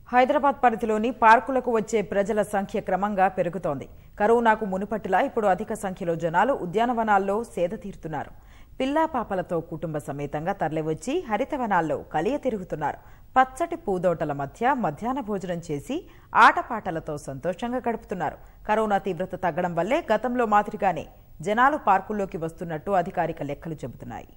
హైదరాబాద్ పరిధిలోని పార్కులకు వచ్చే ప్రజల సంఖ్య క్రమంగా పెరుగుతోంది. కరోనాకు మునుపటిలా ఇప్పుడు అధిక సంఖ్యలో జనాలు ఉద్యానవనాల్లో సేద తీరుతున్నారు. పిల్లా పాపలతో కుటుంబ సమేతంగా తరలివచ్చి హరితవనాల్లో కలియ తిరుగుతున్నారు. పచ్చటి పూదోటల మధ్య మధ్యాహ్న భోజనం చేసి ఆటపాటలతో సంతోషంగా గడుపుతున్నారు. కరోనా తీవ్రత తగ్గడం వల్లే గతంలో మాదిరిగానే జనాలు పార్కుల్లోకి వస్తున్నట్టు అధికారిక లెక్కలు చెబుతున్నాయి.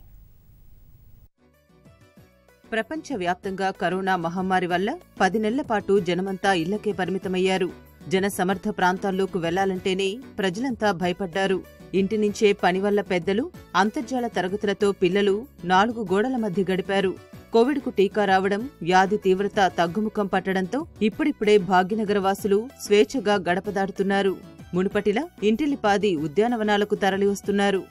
ప్రపంచవ్యాప్తంగా కరోనా మహమ్మారి వల్ల 10 నెలల పాటు జనమంతా ఇళ్లకే పరిమితమయ్యారు. జన సమర్థ ప్రాంతాల్లోకి వెళ్లాలంటేనే ప్రజలంతా భయపడ్డారు. ఇంటి నుంచే పని వల్ల పెద్దలు, అంతర్జాల తరగతులతో పిల్లలు 4 గోడల మధ్య గడిపారు. కోవిడ్కు టీకా రావడం, వ్యాధి తీవ్రత తగ్గుముఖం పట్టడంతో ఇప్పుడిప్పుడే భాగ్యనగర వాసులు స్వేచ్ఛగా గడప దాటుతున్నారు. మునుపటిలా ఇంటిల్లిపాది ఉద్యానవనాలకు తరలివస్తున్నారు.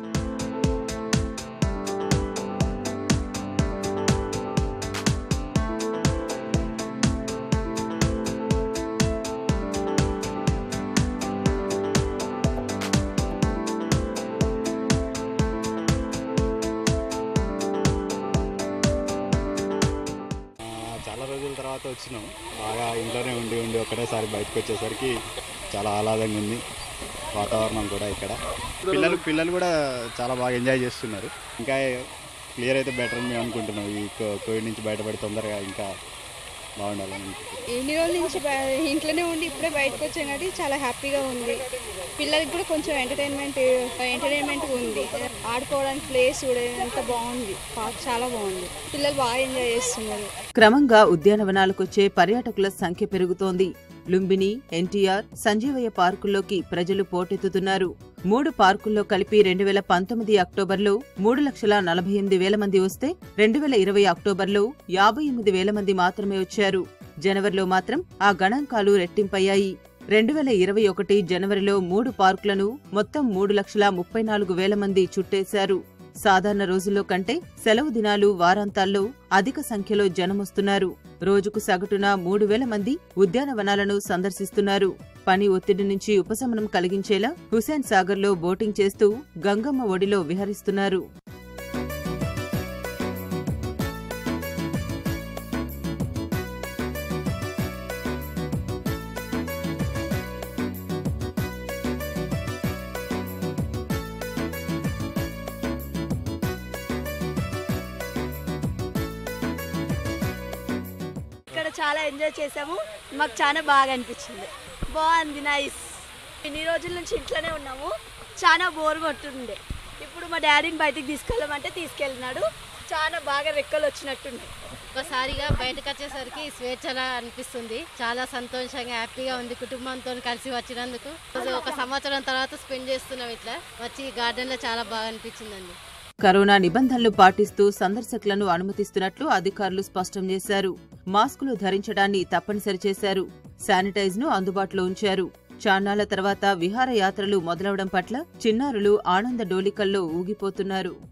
చాలా రోజుల తర్వాత వచ్చినాం. బాగా ఇంట్లోనే ఉండి ఒకటేసారి బయటకు వచ్చేసరికి చాలా ఆహ్లాదంగా ఉంది. వాతావరణం కూడా ఇక్కడ పిల్లలు కూడా చాలా బాగా ఎంజాయ్ చేస్తున్నారు. ఇంకా క్లియర్ అయితే బెటర్ అని మేము అనుకుంటున్నాం. ఈ కోవిడ్ నుంచి బయటపడి తొందరగా ఇంకా బాగుండాలని. ఎన్ని రోజుల నుంచి ఇంట్లోనే ఉండి ఇప్పుడే బయటకు వచ్చాం కాబట్టి చాలా హ్యాపీగా ఉంది. పిల్లలకి కూడా కొంచెం ఎంటర్టైన్మెంట్ ఉంది. ఆడుకోవడానికి ప్లేస్ కూడా ఎంత బాగుంది. పార్క్ చాలా బాగుంది. పిల్లలు బాగా ఎంజాయ్ చేస్తున్నారు. క్రమంగా ఉద్యానవనాలకొచ్చే పర్యాటకుల సంఖ్య పెరుగుతోంది. లుంబిని, ఎన్టీఆర్, సంజీవయ్య పార్కుల్లోకి ప్రజలు పోటెత్తుతున్నారు. 3 పార్కుల్లో కలిపి 2019 అక్టోబర్లో 3,48,000 మంది వస్తే 2020 అక్టోబర్లో 58,000 మంది మాత్రమే వచ్చారు. జనవరిలో మాత్రం ఆ గణాంకాలు రెట్టింపయ్యాయి. 2021 జనవరిలో 3 పార్కులను మొత్తం 3,34,000 మంది చుట్టేశారు. సాధారణ రోజుల్లో కంటే సెలవు దినాలు, వారాంతాల్లో అధిక సంఖ్యలో జనమొస్తున్నారు. రోజుకు సగటున 3,000 మంది ఉద్యానవనాలను సందర్శిస్తున్నారు. పని ఒత్తిడి నుంచి ఉపశమనం కలిగించేలా హుసేన్ సాగర్లో బోటింగ్ చేస్తూ గంగమ్మ ఒడిలో విహరిస్తున్నారు. చాలా ఎంజాయ్ చేసాము. మాకు చాలా బాగా అనిపించింది. బాగుంది, నైస్. ఇన్ని రోజుల నుంచి ఇంట్లోనే ఉన్నాము. చాలా బోర్ కొట్టుండే. ఇప్పుడు మా డాడీని బయటికి తీసుకెళ్ళమంటే తీసుకెళ్ళినాడు. చాలా బాగా రెక్కలు వచ్చినట్టుంది. ఒకసారిగా బయటకు వచ్చేసరికి స్వేచ్ఛగా అనిపిస్తుంది. చాలా సంతోషంగా, హ్యాపీగా ఉంది. కుటుంబంతో కలిసి వచ్చినందుకు 1 సంవత్సరం తర్వాత స్పెండ్ చేస్తున్నాం. ఇట్లా వచ్చి గార్డెన్లో చాలా బాగా అనిపించిందండి. కరోనా నిబంధనలు పాటిస్తూ సందర్శకులను అనుమతిస్తున్నట్లు అధికారులు స్పష్టం చేశారు. మాస్కులు ధరించడాన్ని తప్పనిసరి చేశారు. శానిటైజ్ను అందుబాటులో ఉంచారు. చాన్నాళ్ల తర్వాత విహారయాత్రలు మొదలవడం పట్ల చిన్నారులు ఆనంద డోలికల్లో ఊగిపోతున్నారు.